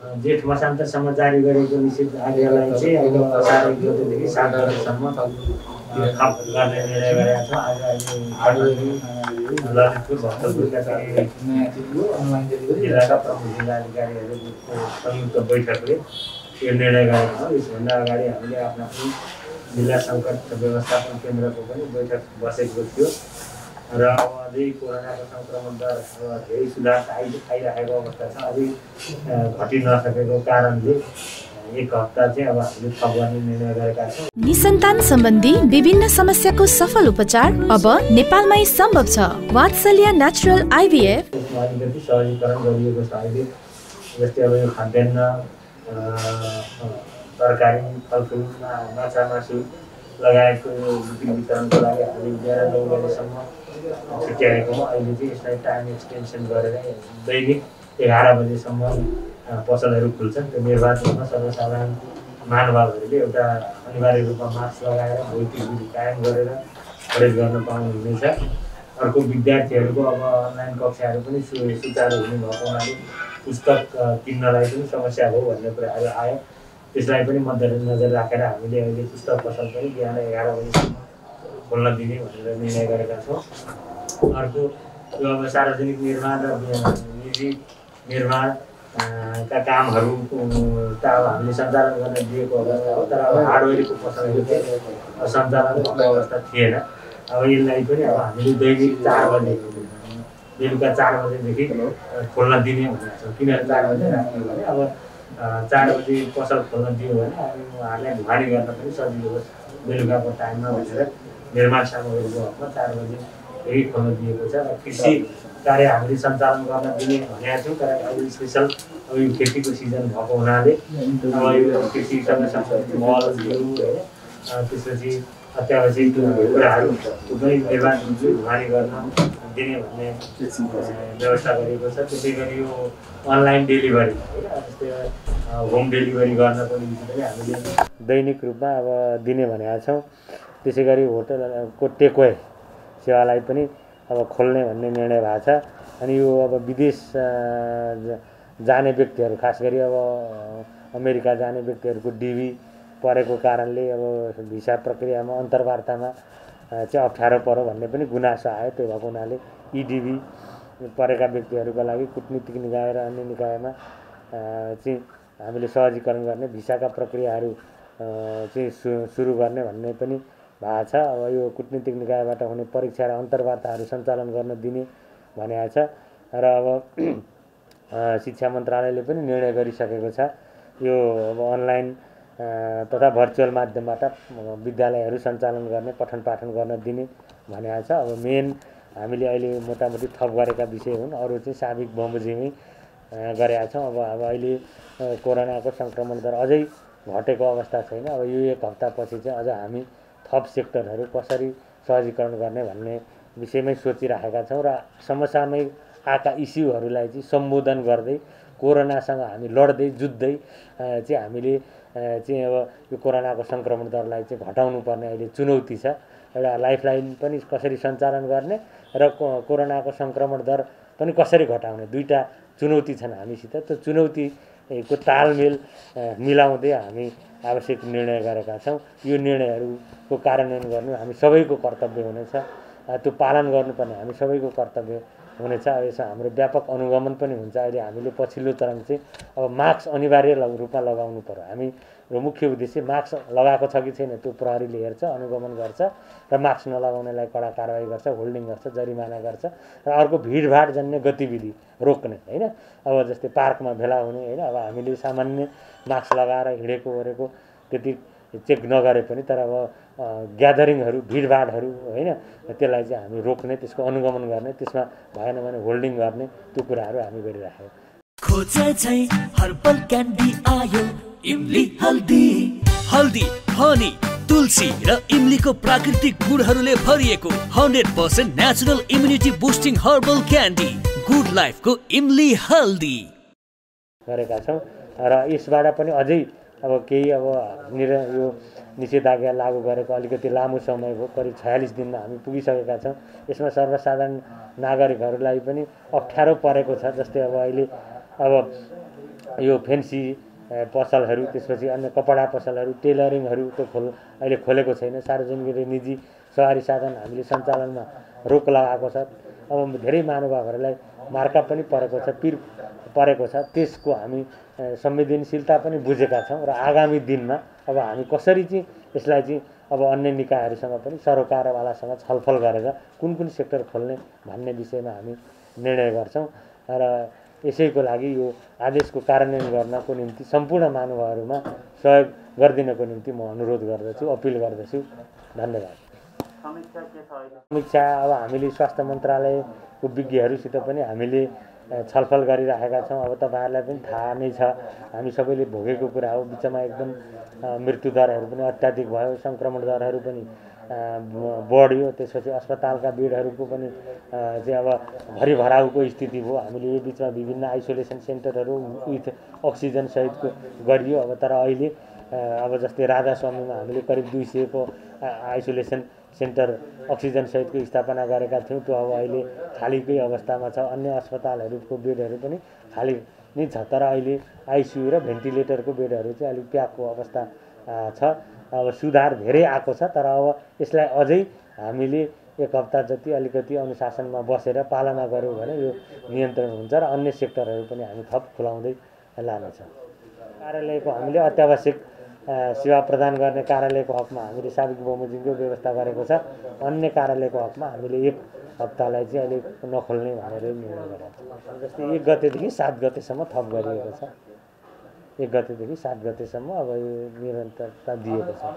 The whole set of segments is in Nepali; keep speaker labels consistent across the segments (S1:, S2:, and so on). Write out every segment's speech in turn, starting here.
S1: जेठ मसान्तसम्म जारी गरेको निषेधाज्ञालाई चाहिँ अब असार 1 गतेदेखि 7 गतेसम्म थप गर्ने निर्णय गरेका छौँ। आज अहिले ललितपुर भक्तपुरका जिल्लाका प्रमुख जिल्लाधिकारीहरूको संयुक्त बैठकले यो निर्णय गरेका छौँ। यसभन्दा अगाडि हामीले आफ्नो जिल्ला सङ्कट व्यवस्थापन केन्द्रको पनि बैठक बसेको थियो र अब अझै कोरोनाको सङ्क्रमण दर धेरै सुधार आइरहेको अवस्था छ। अझै घटि नसकेको कारणले 1 हप्ता चाहिँ अब हामीले थप गर्ने निर्णय गरेका छौँ।
S2: निसन्तान सम्बन्धी विभिन्न समस्याको सफल उपचार अब नेपालमै सम्भव छ। वात्सल्य नेचुरल आइभीएफ
S1: अलिकति सहजीकरण गरिएको छ। अहिले जस्तै अब यो खाद्यान्न, तरकारी, फलफुल, माछा मासु लगायतको बिक्री वितरणको लागि हामीले 11-9 बजेसम्म छुट्याएकोमा अहिले चाहिँ यसलाई टाइम एक्सटेन्सन गरेर दैनिक 11 बजेसम्म पसलहरू खुल्छन्। त्यो निर्वाध रूपमा सर्वसाधारण महानुभावहरूले एउटा अनिवार्य रूपमा मास्क लगाएर भौतिक दूरी कायम गरेर प्रयोग गर्न पाउनुहुनेछ। अर्को विद्यार्थीहरूको अब अनलाइन कक्षाहरू पनि सुचारू हुने भएको हुनाले पुस्तक किन्नलाई पनि समस्या हो भन्ने कुराहरू आयो। त्यसलाई पनि मध्यनजर राखेर हामीले अहिले पुस्तक पसल पनि बिहान 11 बजीसम्म खोल्न दिने भनेर निर्णय गरेका छौँ। अर्को यो अब सार्वजनिक निर्माण र निजी निर्माणका कामहरू त अब हामीले सञ्चालन गर्न दिएको अवस्था हो, तर अब हार्डवेयरको पसलहरू चाहिँ सञ्चालन भएको अवस्था थिएन। अब यसलाई पनि अब हामीले दैनिक 4 बजे बेलुका 4 बजेदेखि खोल्न दिने भनेको छौँ। किन 4 बजे राख्ने भने अब 4 बजे पसल खोल्न दियो भने उहाँहरूलाई ढुवानी गर्न पनि सजिलो होस् बेलुकाको टाइममा भनेर निर्माण सामग्रीको हकमा 4 बजेदेखि खोल्न दिएको छ। र कृषि कार्य हामीले सञ्चालन गर्न दिने भनेका छौँ, तर अहिले स्पेसल अब यो खेतीको सिजन भएको हुनाले अब यो कृषिसँग सम्बन्धित मल, बिउ होइन, त्यसपछि अत्यावश्यक कुराहरू पनि निर्माण ढुवानी गर्न दिने भन्ने व्यवस्था गरेको छ। त्यसै गरी यो अनलाइन डेलिभरी होइन, जस्तै होम डेलिभरी गर्नको निम्ति पनि हामीले दैनिक रूपमा अब दिने भनेका छौँ। त्यसै गरी होटलको टेकवे सेवालाई पनि अब खोल्ने भन्ने निर्णय भएको छ। अनि यो अब विदेश जाने व्यक्तिहरू, खास गरी अब अमेरिका जाने व्यक्तिहरूको डिभी परेको कारणले अब भिसा प्रक्रियामा अन्तर्वार्तामा चाहिँ अप्ठ्यारो पर्यो भन्ने पनि गुनासो आयो। त्यो भएको हुनाले इडिभी परेका व्यक्तिहरूका लागि कूटनीतिक निकाय र अन्य निकायमा चाहिँ हामीले सहजीकरण गर्ने, भिसाका प्रक्रियाहरू चाहिँ सुरु गर्ने भन्ने पनि भएको छ। अब यो कूटनीतिक निकायबाट हुने परीक्षा र अन्तर्वार्ताहरू सञ्चालन गर्न दिने भनेको छ। र अब शिक्षा मन्त्रालयले पनि निर्णय गरिसकेको छ यो अब अनलाइन तथा भर्चुअल माध्यमबाट विद्यालयहरू सञ्चालन गर्ने, पठन पाठन गर्न दिने भनेको छ। अब मेन हामीले अहिले मोटामोटी थप गरेका विषय हुन्, अरू चाहिँ साविक बमोजिमै गरेका छौँ। अब अहिले कोरोनाको सङ्क्रमण दर अझै घटेको अवस्था छैन। अब यो 1 हप्तापछि चाहिँ अझ हामी थप सेक्टरहरू कसरी सहजीकरण गर्ने भन्ने विषयमै सोचिराखेका छौँ र समसामयिक आएका इस्युहरूलाई चाहिँ सम्बोधन गर्दै कोरोनासँग हामी लड्दै जुझ्दै चाहिँ हामीले चाहिँ अब यो कोरोनाको सङ्क्रमण दरलाई चाहिँ घटाउनु पर्ने अहिले चुनौती छ। एउटा लाइफलाइन पनि कसरी सञ्चालन गर्ने र कोरोनाको सङ्क्रमण दर पनि कसरी घटाउने, दुईटा चुनौती छन् हामीसित। त्यो चुनौतीको तालमेल मिलाउँदै हामी आवश्यक निर्णय गरेका छौँ। यो निर्णयहरूको कार्यान्वयन गर्नु हामी सबैको कर्तव्य हुनेछ। त्यो पालन गर्नुपर्ने हामी सबैको कर्तव्य हुनेछ। यसमा हाम्रो व्यापक अनुगमन पनि हुन्छ। अहिले हामीले पछिल्लो चरण चाहिँ अब मास्क अनिवार्य रूपमा लगाउनु पर्यो। हाम्रो मुख्य उद्देश्य मास्क लगाएको छ कि छैन त्यो प्रहरीले हेर्छ, अनुगमन गर्छ र मास्क नलगाउनेलाई कडा कारवाही गर्छ, होल्डिङ गर्छ, जरिमाना गर्छ। र अर्को भिडभाड जन्य गतिविधि रोक्ने होइन, अब जस्तै पार्कमा भेला हुने होइन, अब हामीले सामान्य मास्क लगाएर हिँडेको ओरेको त्यति चेक नगरे पनि, तर अब ग्यादरिङहरू, भिडभाडहरू होइन, त्यसलाई चाहिँ हामी रोक्ने, त्यसको अनुगमन गर्ने, त्यसमा भएन भने होल्डिङ गर्ने, त्यो कुराहरू हामी गरिराखेका छौँ।
S3: खोजे चाहिँ हर्बल क्यान्डी आयो इमली हल्दी। हल्दी, हनी, तुलसी र इमलीको प्राकृतिक गुणहरूले भरिएको 100% natural immunity boosting herbal candy good लाइफको इमली हल्दी
S1: गरेका छौँ। र यसबाट पनि अझै अब केही अब यो निषेधाज्ञा लागू गरेको अलिकति लामो समय भयो, करिब 46 दिनमा हामी पुगिसकेका छौँ। यसमा सर्वसाधारण नागरिकहरूलाई पनि अप्ठ्यारो परेको छ। जस्तै अब अहिले अब यो फेन्सी पसलहरू, त्यसपछि अन्य कपडा पसलहरू, टेलरिङहरू त अहिले खोलेको छैन। सार्वजनिक र निजी सवारी साधन हामीले सञ्चालनमा रोक लगाएको छ। अब धेरै महानुभावहरूलाई मार्का पनि परेको छ, पिर परेको छ। त्यसको हामी संवेदनशीलता पनि बुझेका छौँ र आगामी दिनमा अब हामी कसरी चाहिँ यसलाई चाहिँ अब अन्य निकायहरूसँग पनि सरकारवालासँग छलफल गरेर कुन कुन सेक्टर खोल्ने भन्ने विषयमा हामी निर्णय गर्छौँ र यसैको लागि यो आदेशको कार्यान्वयन गर्नको निम्ति सम्पूर्ण महानुभावहरूमा सहयोग गरिदिनको निम्ति म अनुरोध गर्दछु, अपिल गर्दछु। धन्यवाद। समीक्षा अब हामीले स्वास्थ्य मन्त्रालयको विज्ञहरूसित पनि हामीले छलफल गरिराखेका छौँ। अब तपाईँहरूलाई पनि थाहा नै छ, हामी सबैले भोगेको कुरा हो। बिचमा एकदम मृत्युदरहरू पनि अत्याधिक भयो, सङ्क्रमण दरहरू पनि बढ्यो। त्यसपछि अस्पतालका बेडहरूको पनि चाहिँ अब भरिभराउको स्थिति भयो। हामीले यो बिचमा विभिन्न आइसोलेसन सेन्टरहरू विथ अक्सिजन सहितको गरियो। अब तर अहिले अब जस्तै राधास्वामीमा हामीले करिब 200 को आइसोलेसन सेन्टर अक्सिजन सहितको स्थापना गरेका थियौँ। त्यो अब अहिले खालीकै अवस्थामा छ। अन्य अस्पतालहरूको बेडहरू पनि खाली नै छ, तर अहिले आइसियु र भेन्टिलेटरको बेडहरू चाहिँ अलिक प्याकको अवस्था छ। अब सुधार धेरै आएको छ, तर अब यसलाई अझै हामीले 1 हप्ता जति अलिकति अनुशासनमा बसेर पालना गऱ्यौँ भने यो नियन्त्रण हुन्छ र अन्य सेक्टरहरू पनि हामी थप खुलाउँदै लानेछ। कार्यालयको हामीले अत्यावश्यक सेवा प्रदान गर्ने कार्यालयको हकमा हामीले साविक बमोजिमको व्यवस्था गरेको छ। अन्य कार्यालयको हकमा हामीले 1 हप्तालाई चाहिँ अहिले नखोल्ने भनेर निर्णय गरेको छ। जस्तै 1 गतेदेखि 7 गतेसम्म थप गरिएको छ। 1 गतेदेखि 7 गतेसम्म अब यो निरन्तरता दिएको छ।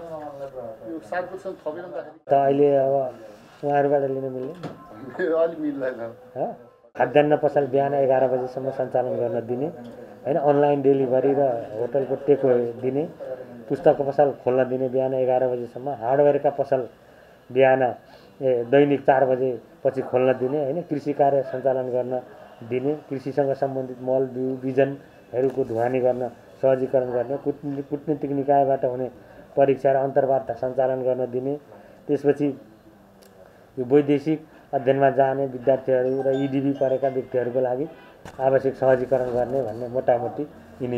S1: त अहिले अब उहाँहरूबाट लिन मिल्ने
S4: अलि मिल्दैन।
S1: खाद्यान्न पसल बिहान 11 बजेसम्म सञ्चालन गर्न दिने हैन, अनलाइन डेलिभरी र होटलको टेक अवे दिने, पुस्तक पसल खोल्न दिने बिहान 11 बजेसम्म, हार्डवेयरका पसल बिहान दैनिक 4 बजेपछि खोल्न दिने हैन, कृषि कार्य सञ्चालन गर्न दिने, कृषिसँग सम्बन्धित मल बिउ बिजनहरूको ढुवानी गर्न सहजीकरण गर्ने, कूटनीतिक निकायबाट हुने परीक्षा र अन्तर्वार्ता सञ्चालन गर्न दिने, त्यसपछि यो वैदेशिक अध्ययनमा जाने विद्यार्थीहरू र इडिबी परेका व्यक्तिहरूको लागि आवश्यक सहजीकरण गर्ने भन्ने मोटामोटी यिनै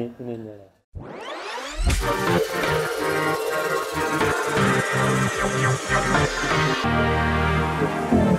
S1: निर्णय।